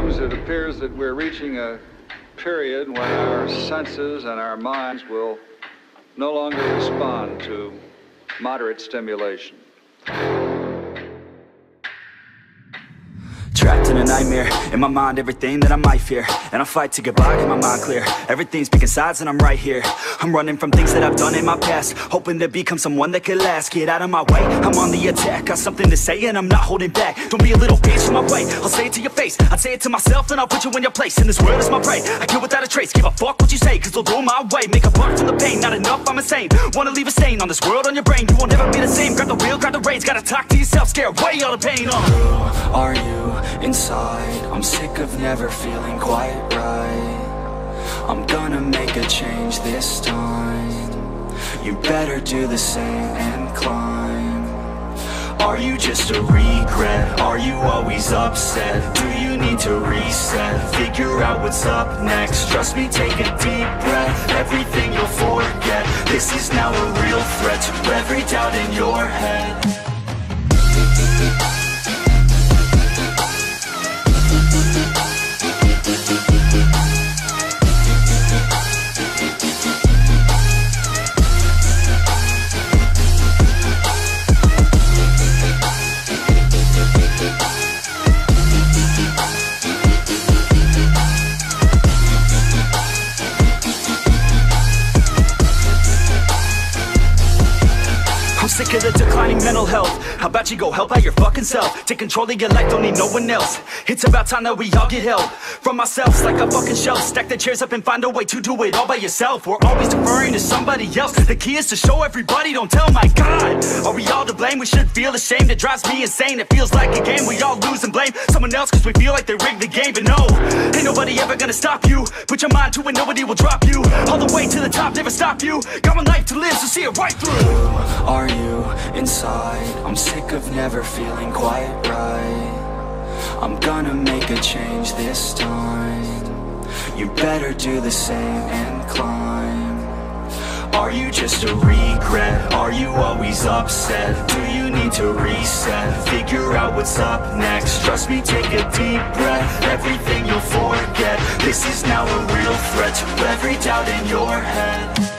news, it appears that we're reaching a period when our senses and our minds will no longer respond to moderate stimulation. Trapped in a nightmare, in my mind everything that I might fear, and I fight to get by, get my mind clear. Everything's picking sides and I'm right here. I'm running from things that I've done in my past, hoping to become someone that could last. Get out of my way, I'm on the attack. Got something to say and I'm not holding back. Don't be a little bitch in my way, I'll say it to your face. I'd say it to myself, then I'll put you in your place. And this world is my prey, I kill without a trace. Give a fuck what you say, cause they'll go my way. Make a buck from the pain, not enough, I'm insane. Wanna leave a stain on this world, on your brain. You won't ever be the same, grab the wheel, grab the reins. Gotta talk to yourself, scare away all the pain. Who are you inside? I'm sick of never feeling quite right. I'm gonna make a change this time. You better do the same and climb. Are you just a regret? Are you always upset? Do you need to reset? Figure out what's up next. Trust me, take a deep breath. Everything you'll forget. This is now a real threat to every doubt in your head. Sick of the declining mental health. How about you go help out your fucking self? Take control of your life, don't need no one else. It's about time that we all get help from ourselves, like a fucking shelf. Stack the chairs up and find a way to do it all by yourself. We're always deferring to somebody else. The key is to show everybody, don't tell. My God, are we all to blame? We should feel ashamed. It drives me insane. It feels like a game. We all lose and blame someone else cause we feel like they rigged the game. But no, ain't nobody ever gonna stop you. Put your mind to it, nobody will drop you. All the way to the top, never stop you. Got one life to live, so see it right through. Who are you inside? I'm sick of never feeling quite right. I'm gonna make a change this time. You better do the same and climb. Are you just a regret? Are you always upset? Do you need to reset? Figure out what's up next. Trust me, take a deep breath. Everything you'll forget. This is now a real threat to every doubt in your head.